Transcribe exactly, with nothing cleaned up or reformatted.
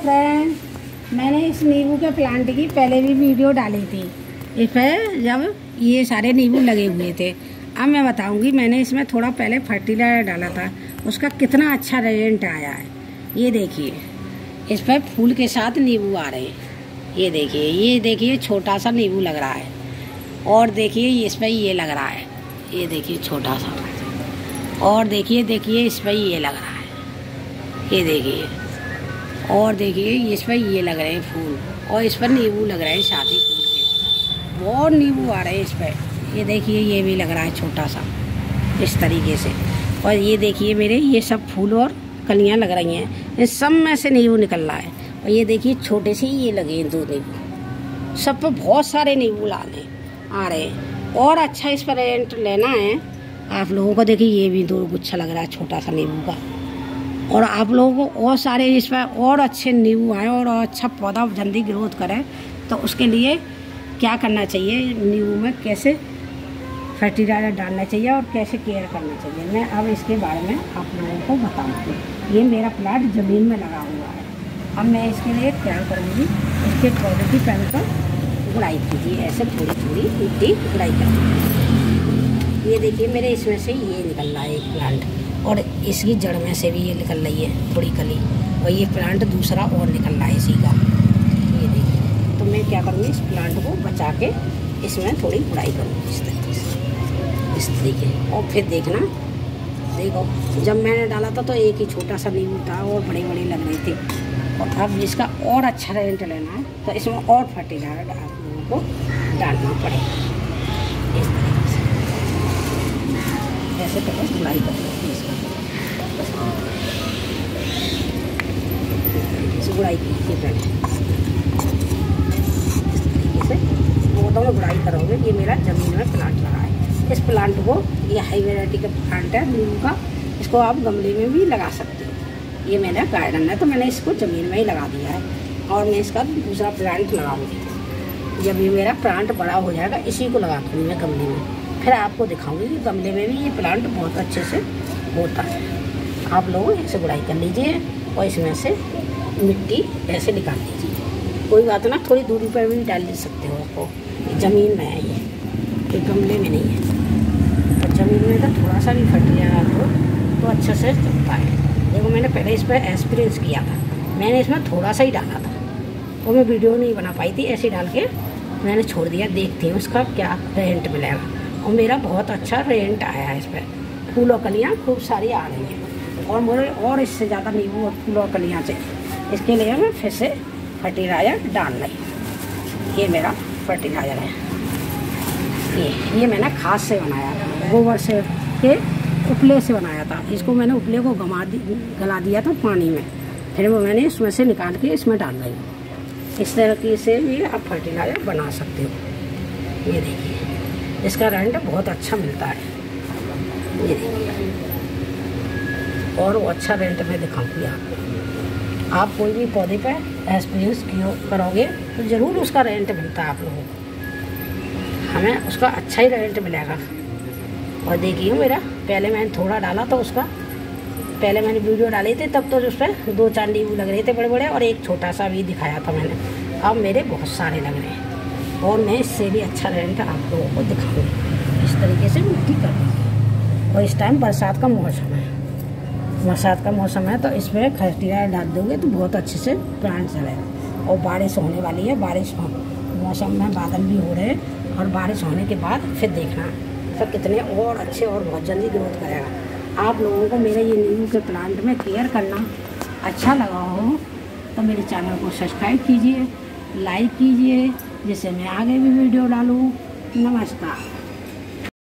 Friend, मैंने इस नींबू के प्लांट की पहले भी वीडियो डाली थी। इस पर जब ये सारे नींबू लगे हुए थे, अब मैं बताऊंगी मैंने इसमें थोड़ा पहले फर्टिलाइजर डाला था, उसका कितना अच्छा रिजल्ट आया है। ये देखिए, इस पर फूल के साथ नींबू आ रहे हैं। ये देखिए, ये देखिए छोटा सा नींबू लग रहा है, और देखिए इस पर ये लग रहा है। ये देखिए छोटा सा, और देखिए देखिए इस पर ये लग रहा है। ये देखिए, और देखिए इस पर ये लग रहे हैं फूल, और इस पर नींबू लग रहे हैं शादी फूल के, बहुत नींबू आ रहे हैं इस पर। ये देखिए, ये भी लग रहा है छोटा सा इस तरीके से। और ये देखिए मेरे ये सब फूल और कलियां लग रही हैं, इन सब में से नींबू निकल रहा है। और ये देखिए छोटे से ये लगे हैं दो नींबू, सब पे बहुत सारे नींबू लाने आ रहे हैं। और अच्छा इस पर रेंट लेना है आप लोगों को। देखिए ये भी दो गुच्छा लग रहा है छोटा सा नींबू का, और आप लोगों को और सारे इस पर और अच्छे नींबू आए और अच्छा पौधा जल्दी ग्रोथ करे, तो उसके लिए क्या करना चाहिए, नींबू में कैसे फर्टिलाइजर डालना चाहिए और कैसे केयर करना चाहिए, मैं अब इसके बारे में आप लोगों को बताऊँगी। ये मेरा प्लांट ज़मीन में लगा हुआ है। अब मैं इसके लिए क्या करूँगी, इसके पौधे की पहले तो गुड़ाई कीजिए, ऐसे थोड़ी थोड़ी मिट्टी गुड़ाई कर। ये देखिए मेरे इसमें से ये निकल रहा है एक प्लांट, और इसकी जड़ में से भी ये निकल रही है थोड़ी कली, और ये प्लांट दूसरा और निकल रहा है इसी का। ये देखिए, तो मैं क्या करूँगी, इस प्लांट को बचा के इसमें थोड़ी गुड़ाई करूँगी इस तरीके से, इस तरीके। और फिर देखना, देखो जब मैंने डाला था तो एक ही छोटा सा नींबू था और बड़े बड़े लग रहे थे। और अब इसका और अच्छा रिजल्ट लेना है तो इसमें और फर्टिलाइजर आप लोगों को डालना पड़ेगा इस तरीके से। ऐसे तो बस गुड़ाई कर लो इसका, गुड़ाई कीजिए पहले इस तरीके से। वो तो मैं गुड़ाई करोगे। ये मेरा ज़मीन में प्लांट लगा है। इस प्लांट को, ये हाई वैरायटी का प्लांट है नींबू का, इसको आप गमले में भी लगा सकते हो। ये मेरा गार्डन है तो मैंने इसको ज़मीन में ही लगा दिया है, और मैं इसका दूसरा प्लांट लगाऊंगी। जब ये मेरा प्लांट बड़ा हो जाएगा इसी को लगा दूँगी मैं गमले में, फिर आपको दिखाऊंगी कि गमले में भी ये प्लांट बहुत अच्छे से होता है। आप लोग ऐसे गुड़ाई कर लीजिए और इसमें से मिट्टी ऐसे निकाल लीजिए। कोई बात ना, थोड़ी दूरी पर भी डाल दे सकते हो आपको। ज़मीन में है ये, ये गमले में नहीं है। और ज़मीन में तो थोड़ा सा भी फर्टिलाइजर हो तो अच्छा से चलता है। देखो मैंने पहले इस पर एक्सपीरियंस किया था, मैंने इसमें थोड़ा सा ही डाला था, वो मैं वीडियो नहीं बना पाई थी, ऐसे डाल के मैंने छोड़ दिया। देखती हूँ उसका क्या रिजल्ट मिलेगा, और मेरा बहुत अच्छा रिजल्ट आया है। इस पर फूल और कलियाँ खूब सारी आ रही हैं, और मुझे और इससे ज़्यादा नींबू और फूल और कलियाँ चाहिए। इसके लिए मैं फिर से फर्टिलाइजर डाल रही। ये मेरा फर्टिलाइजर है, ये ये मैंने खाद से बनाया था, गोबर से के उपले से बनाया था। इसको मैंने उपले को गमा दी गला दिया था पानी में, फिर वो मैंने इसमें से निकाल के इसमें डाल रही हूँ। इस तरीके से भी आप फर्टिलाइजर बना सकते हो। ये देखिए, इसका रिजल्ट बहुत अच्छा मिलता है। ये देखिए, और वो अच्छा रिजल्ट मैं दिखाऊंगी आपको। आप कोई भी पौधे पर एक्सपीरियंस करोगे तो ज़रूर उसका रिजल्ट मिलता है आप लोगों को, हमें उसका अच्छा ही रिजल्ट मिलेगा। और देखिए मेरा पहले मैंने थोड़ा डाला तो उसका, पहले मैंने वीडियो डाली थी तब तो उस पर दो चार नींबू लग रहे थे बड़े बड़े, और एक छोटा सा भी दिखाया था मैंने। अब मेरे बहुत सारे लग रहे हैं, और मैं इससे भी अच्छा रिजल्ट आप लोगों को दिखाऊंगी। इस तरीके से मिट्टी कर दूँगी। और इस टाइम बरसात का मौसम है, बरसात का मौसम है तो इसमें फर्टिलाइजर डाल दोगे तो बहुत अच्छे से प्लांट चलेगा। और बारिश होने वाली है, बारिश मौसम में बादल भी हो रहे हैं, और बारिश होने के बाद फिर देखना सब कितने और अच्छे और बहुत जल्दी ग्रोथ करेगा। आप लोगों को मेरे ये नींबू के प्लांट में केयर करना अच्छा लगा हो तो मेरे चैनल को सब्सक्राइब कीजिए, लाइक कीजिए, जिससे मैं आगे भी वीडियो डालूँ। नमस्कार।